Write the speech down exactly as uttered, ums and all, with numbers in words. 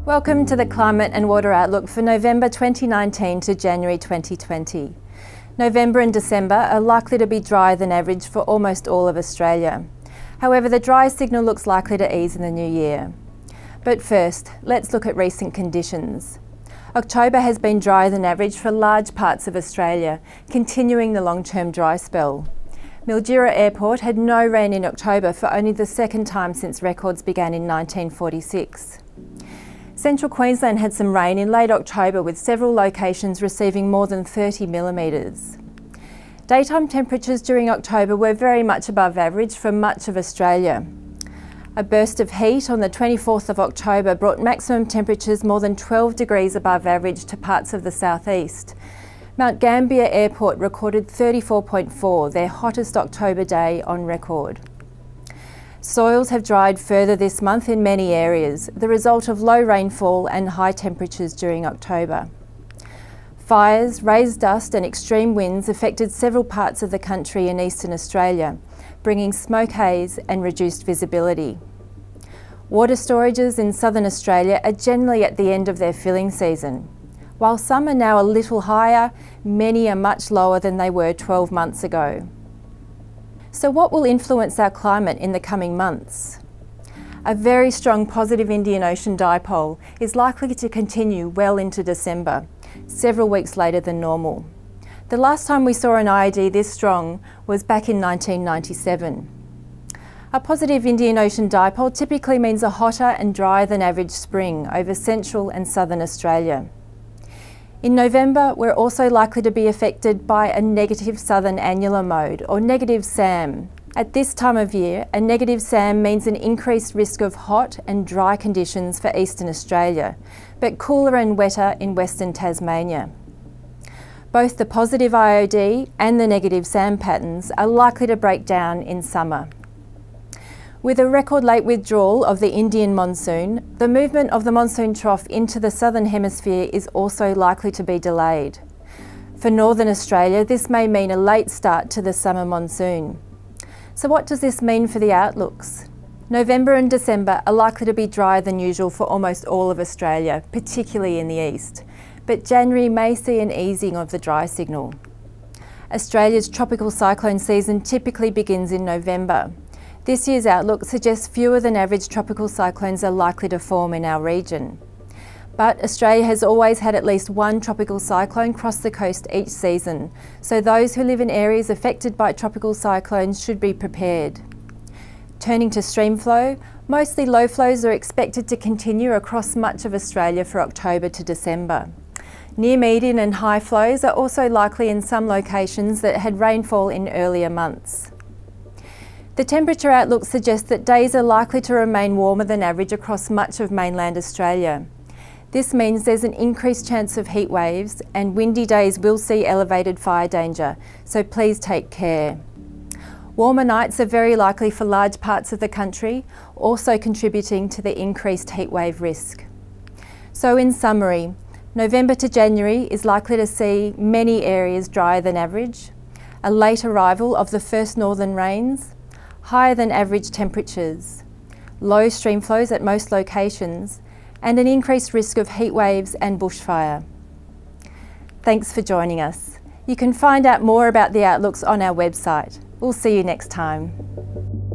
Welcome to the Climate and Water Outlook for November twenty nineteen to January twenty twenty. November and December are likely to be drier than average for almost all of Australia. However, the dry signal looks likely to ease in the new year. But first, let's look at recent conditions. October has been drier than average for large parts of Australia, continuing the long-term dry spell. Mildura Airport had no rain in October for only the second time since records began in nineteen forty-six. Central Queensland had some rain in late October, with several locations receiving more than thirty millimetres. Daytime temperatures during October were very much above average for much of Australia. A burst of heat on the twenty-fourth of October brought maximum temperatures more than twelve degrees above average to parts of the southeast. Mount Gambier Airport recorded thirty-four point four, their hottest October day on record. Soils have dried further this month in many areas, the result of low rainfall and high temperatures during October. Fires, raised dust and extreme winds affected several parts of the country in eastern Australia, bringing smoke haze and reduced visibility. Water storages in southern Australia are generally at the end of their filling season. While some are now a little higher, many are much lower than they were twelve months ago. So what will influence our climate in the coming months? A very strong positive Indian Ocean dipole is likely to continue well into December, several weeks later than normal. The last time we saw an I O D this strong was back in nineteen ninety-seven. A positive Indian Ocean dipole typically means a hotter and drier than average spring over central and southern Australia. In November, we're also likely to be affected by a negative southern annular mode, or negative SAM. At this time of year, a negative SAM means an increased risk of hot and dry conditions for eastern Australia, but cooler and wetter in western Tasmania. Both the positive I O D and the negative SAM patterns are likely to break down in summer. With a record late withdrawal of the Indian monsoon, the movement of the monsoon trough into the southern hemisphere is also likely to be delayed. For northern Australia, this may mean a late start to the summer monsoon. So what does this mean for the outlooks? November and December are likely to be drier than usual for almost all of Australia, particularly in the east. But January may see an easing of the dry signal. Australia's tropical cyclone season typically begins in November. This year's outlook suggests fewer than average tropical cyclones are likely to form in our region. But Australia has always had at least one tropical cyclone cross the coast each season, so those who live in areas affected by tropical cyclones should be prepared. Turning to streamflow, mostly low flows are expected to continue across much of Australia for October to December. Near median and high flows are also likely in some locations that had rainfall in earlier months. The temperature outlook suggests that days are likely to remain warmer than average across much of mainland Australia. This means there's an increased chance of heat waves, and windy days will see elevated fire danger, so please take care. Warmer nights are very likely for large parts of the country, also contributing to the increased heatwave risk. So in summary, November to January is likely to see many areas drier than average, a late arrival of the first northern rains, higher than average temperatures, low streamflows at most locations, and an increased risk of heat waves and bushfire. Thanks for joining us. You can find out more about the outlooks on our website. We'll see you next time.